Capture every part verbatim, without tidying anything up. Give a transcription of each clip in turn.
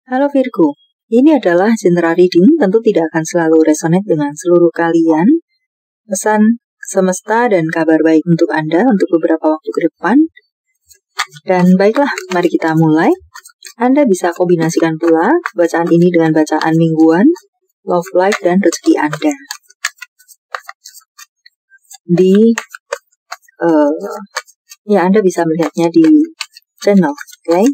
Halo Virgo, ini adalah general reading, tentu tidak akan selalu resonate dengan seluruh kalian. Pesan semesta dan kabar baik untuk Anda untuk beberapa waktu ke depan. Dan baiklah, mari kita mulai. Anda bisa kombinasikan pula bacaan ini dengan bacaan mingguan, love life, dan rezeki Anda. Di, uh, ya Anda bisa melihatnya di channel, oke? Okay?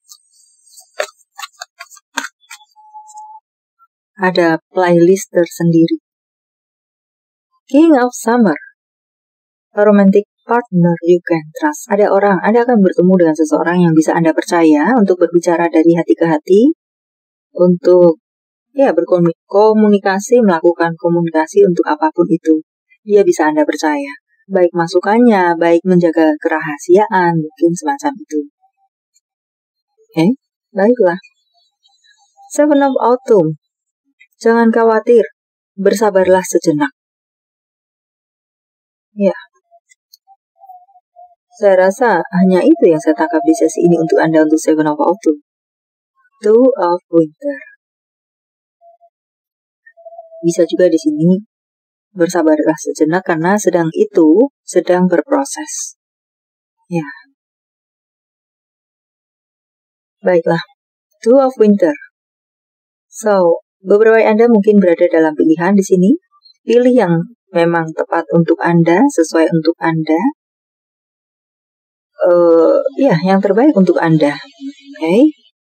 Ada playlist tersendiri. King of Summer, a romantic partner you can trust. Ada orang, Anda akan bertemu dengan seseorang yang bisa Anda percaya untuk berbicara dari hati ke hati, untuk ya berkomunikasi, melakukan komunikasi untuk apapun itu. Dia bisa Anda percaya, baik masukannya, baik menjaga kerahasiaan, mungkin semacam itu. Oke, okay? Baiklah. Seven of Autumn. Jangan khawatir, bersabarlah sejenak. Ya, saya rasa hanya itu yang saya tangkap di sesi ini untuk Anda untuk Seven of Autumn. Two of Winter. Bisa juga di sini bersabarlah sejenak karena sedang itu sedang berproses. Ya. Baiklah, Two of Winter. So, beberapa Anda mungkin berada dalam pilihan di sini. Pilih yang memang tepat untuk Anda, sesuai untuk Anda. Uh, ya, yang terbaik untuk Anda. Oke. Okay.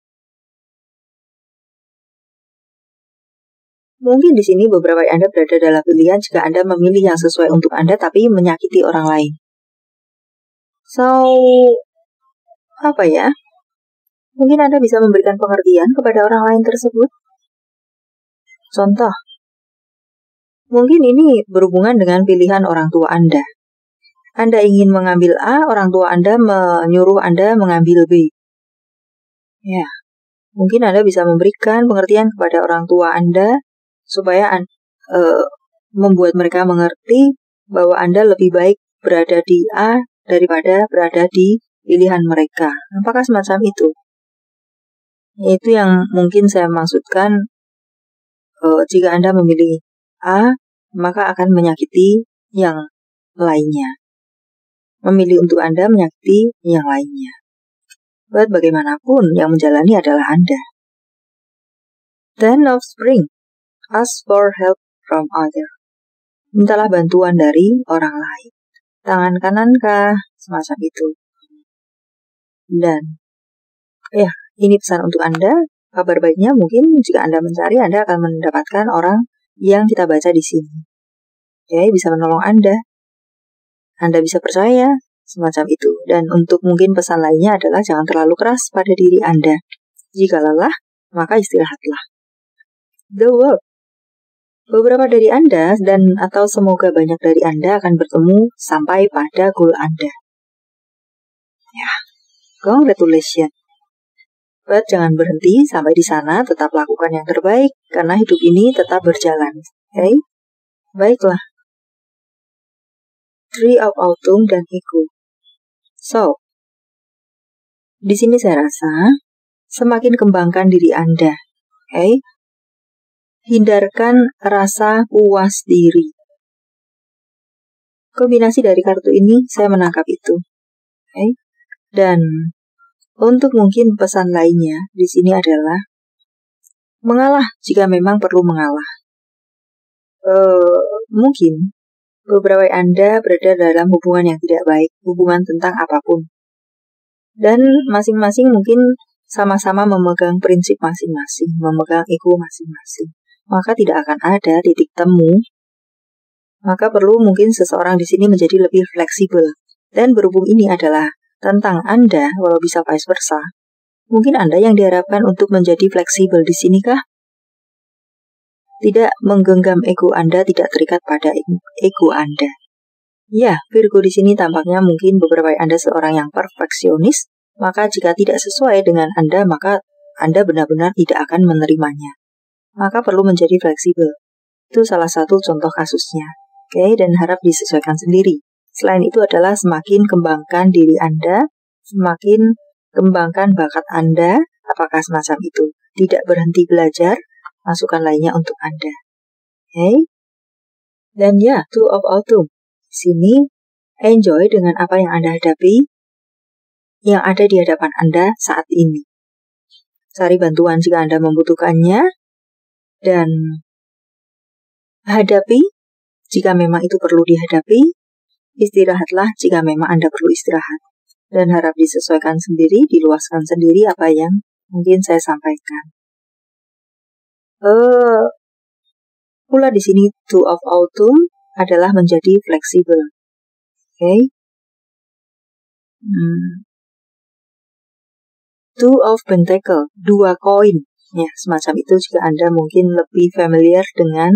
Mungkin di sini beberapa Anda berada dalam pilihan jika Anda memilih yang sesuai untuk Anda tapi menyakiti orang lain. So, apa ya? Mungkin Anda bisa memberikan pengertian kepada orang lain tersebut. Contoh, mungkin ini berhubungan dengan pilihan orang tua Anda. Anda ingin mengambil A, orang tua Anda menyuruh Anda mengambil B. Ya, mungkin Anda bisa memberikan pengertian kepada orang tua Anda supaya uh, membuat mereka mengerti bahwa Anda lebih baik berada di A daripada berada di pilihan mereka. Apakah semacam itu? Itu yang mungkin saya maksudkan. Uh, jika Anda memilih A, maka akan menyakiti yang lainnya. Memilih untuk Anda menyakiti yang lainnya. Buat bagaimanapun yang menjalani adalah Anda. Ten of Spring. Ask for help from other. Mintalah bantuan dari orang lain. Tangan kanankah? Semacam itu. Dan, ya, ini pesan untuk Anda. Kabar baiknya mungkin jika Anda mencari, Anda akan mendapatkan orang yang kita baca di sini. Oke, bisa menolong Anda. Anda bisa percaya, semacam itu. Dan untuk mungkin pesan lainnya adalah jangan terlalu keras pada diri Anda. Jika lelah, maka istirahatlah. The World. Beberapa dari Anda dan atau semoga banyak dari Anda akan bertemu sampai pada goal Anda. Ya, congratulations. But jangan berhenti sampai di sana, tetap lakukan yang terbaik, karena hidup ini tetap berjalan. Oke? Okay? Baiklah. Three of Autumn dan Ego. So, di sini saya rasa, semakin kembangkan diri Anda. Oke? Okay? Hindarkan rasa puas diri. Kombinasi dari kartu ini, saya menangkap itu. Oke? Okay? Dan untuk mungkin pesan lainnya di sini adalah mengalah jika memang perlu mengalah. Uh, mungkin beberapa Anda berada dalam hubungan yang tidak baik, hubungan tentang apapun. Dan masing-masing mungkin sama-sama memegang prinsip masing-masing, memegang ego masing-masing. Maka tidak akan ada titik temu. Maka perlu mungkin seseorang di sini menjadi lebih fleksibel. Dan berhubung ini adalah tentang Anda, walau bisa vice versa, mungkin Anda yang diharapkan untuk menjadi fleksibel di sini kah? Tidak menggenggam ego Anda, tidak terikat pada ego Anda. Ya, Virgo di sini tampaknya mungkin beberapa Anda seorang yang perfeksionis, maka jika tidak sesuai dengan Anda, maka Anda benar-benar tidak akan menerimanya. Maka perlu menjadi fleksibel. Itu salah satu contoh kasusnya. Oke, dan harap disesuaikan sendiri. Selain itu adalah semakin kembangkan diri Anda, semakin kembangkan bakat Anda, apakah semacam itu. tidak berhenti belajar, masukan lainnya untuk Anda. Oke? Okay? Dan ya, two of autumn. Di sini, enjoy dengan apa yang Anda hadapi, yang ada di hadapan Anda saat ini. Cari bantuan jika Anda membutuhkannya, dan hadapi jika memang itu perlu dihadapi, istirahatlah jika memang Anda perlu istirahat. Dan harap disesuaikan sendiri, diluaskan sendiri apa yang mungkin saya sampaikan. Uh, pula di sini, two of autumn adalah menjadi fleksibel. Oke? Okay? Hmm. Two of Pentacle, dua koin. Ya, semacam itu jika Anda mungkin lebih familiar dengan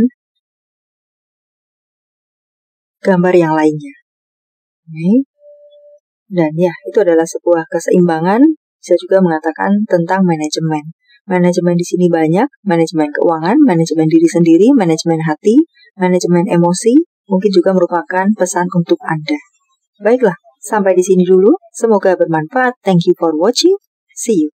gambar yang lainnya. Oke. Okay. Dan ya, itu adalah sebuah keseimbangan, bisa juga mengatakan tentang manajemen. Manajemen di sini banyak, manajemen keuangan, manajemen diri sendiri, manajemen hati, manajemen emosi, mungkin juga merupakan pesan untuk Anda. Baiklah, sampai di sini dulu. Semoga bermanfaat. Thank you for watching. See you.